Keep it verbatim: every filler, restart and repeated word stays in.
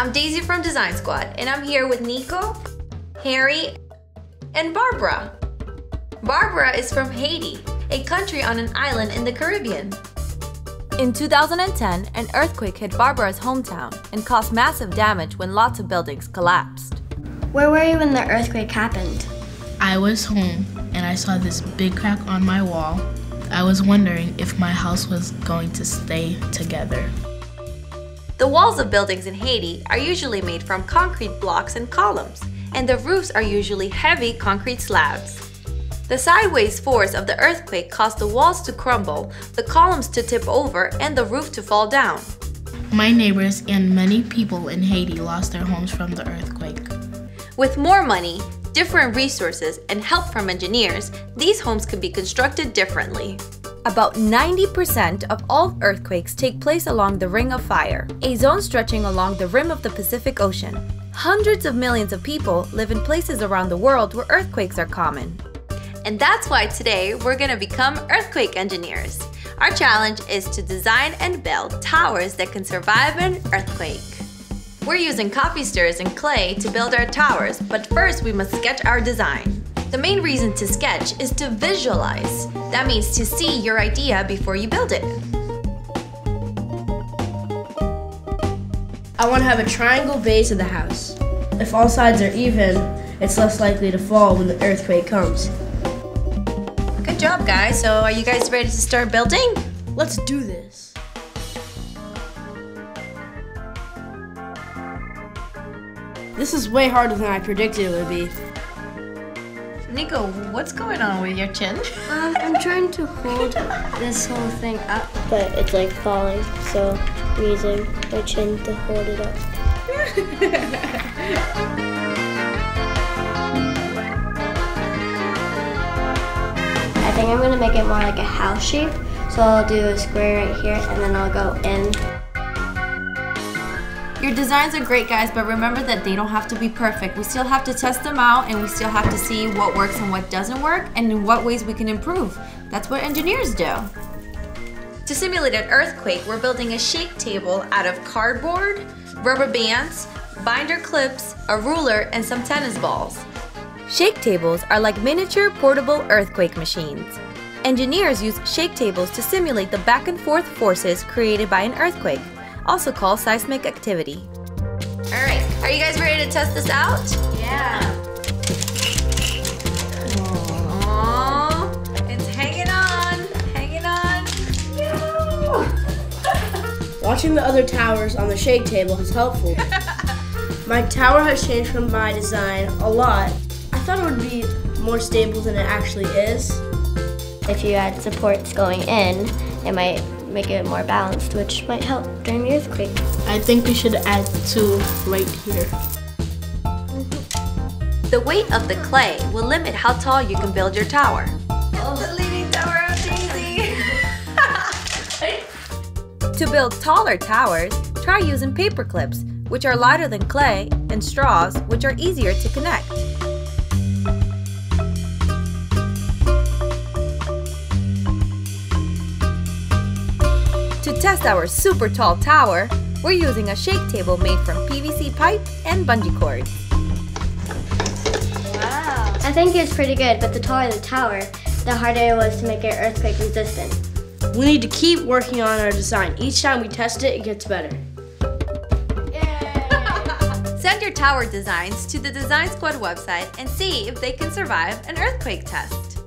I'm Daisy from Design Squad, and I'm here with Nico, Harry, and Barbara. Barbara is from Haiti, a country on an island in the Caribbean. In two thousand ten, an earthquake hit Barbara's hometown and caused massive damage when lots of buildings collapsed. Where were you when the earthquake happened? I was home and I saw this big crack on my wall. I was wondering if my house was going to stay together. The walls of buildings in Haiti are usually made from concrete blocks and columns, and the roofs are usually heavy concrete slabs. The sideways force of the earthquake caused the walls to crumble, the columns to tip over, and the roof to fall down. My neighbors and many people in Haiti lost their homes from the earthquake. With more money, different resources, and help from engineers, these homes could be constructed differently. About ninety percent of all earthquakes take place along the Ring of Fire, a zone stretching along the rim of the Pacific Ocean. Hundreds of millions of people live in places around the world where earthquakes are common. And that's why today we're going to become earthquake engineers. Our challenge is to design and build towers that can survive an earthquake. We're using coffee stirrers and clay to build our towers, but first we must sketch our design. The main reason to sketch is to visualize. That means to see your idea before you build it. I want to have a triangle base of the house. If all sides are even, it's less likely to fall when the earthquake comes. Good job, guys. So are you guys ready to start building? Let's do this. This is way harder than I predicted it would be. Nico, what's going on with your chin? Um, I'm trying to hold this whole thing up, but it's like falling, so I'm using my chin to hold it up. I think I'm going to make it more like a house shape, so I'll do a square right here, and then I'll go in. Your designs are great, guys, but remember that they don't have to be perfect. We still have to test them out, and we still have to see what works and what doesn't work, and in what ways we can improve. That's what engineers do. To simulate an earthquake, we're building a shake table out of cardboard, rubber bands, binder clips, a ruler, and some tennis balls. Shake tables are like miniature portable earthquake machines. Engineers use shake tables to simulate the back and forth forces created by an earthquake, also called seismic activity. All right, are you guys ready to test this out? Yeah. Aww, it's hanging on, hanging on. Watching the other towers on the shake table is helpful. My tower has changed from my design a lot. I thought it would be more stable than it actually is. If you add supports going in, it might make it more balanced, which might help during the earthquake. I think we should add two right here. The weight of the clay will limit how tall you can build your tower. Oh. The leaning tower of Daisy. To build taller towers, try using paper clips, which are lighter than clay, and straws, which are easier to connect. To test our super tall tower, we're using a shake table made from P V C pipe and bungee cords. Wow. I think it's pretty good, but the taller the tower, the harder it was to make it earthquake resistant. We need to keep working on our design. Each time we test it, it gets better. Yay! Send your tower designs to the Design Squad website and see if they can survive an earthquake test.